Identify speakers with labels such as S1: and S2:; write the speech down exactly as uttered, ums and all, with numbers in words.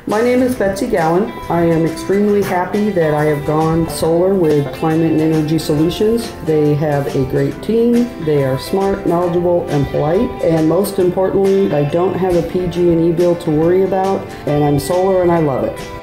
S1: My name is Betsy Gowan. I am extremely happy that I have gone solar with Climate and Energy Solutions. They have a great team. They are smart, knowledgeable, and polite. And most importantly, I don't have a P G and E bill to worry about, and I'm solar and I love it.